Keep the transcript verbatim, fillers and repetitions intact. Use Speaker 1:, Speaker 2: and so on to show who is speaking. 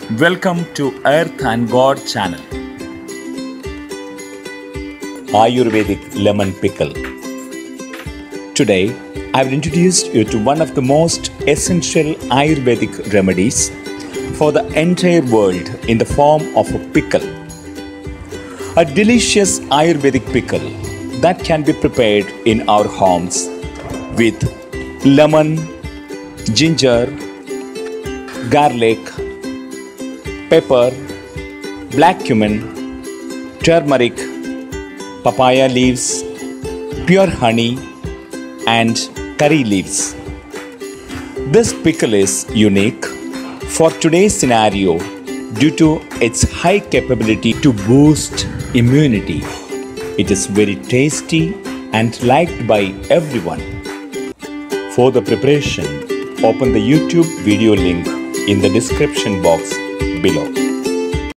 Speaker 1: Welcome to Earth and God channel. Ayurvedic lemon pickle. Today, I have introduced you to one of the most essential Ayurvedic remedies for the entire world in the form of a pickle. A delicious Ayurvedic pickle that can be prepared in our homes with lemon, ginger, garlic, pepper, black cumin, turmeric, papaya leaves, pure honey, and curry leaves. This pickle is unique for today's scenario due to its high capability to boost immunity. It is very tasty and liked by everyone. For the preparation, open the YouTube video link in the description box below.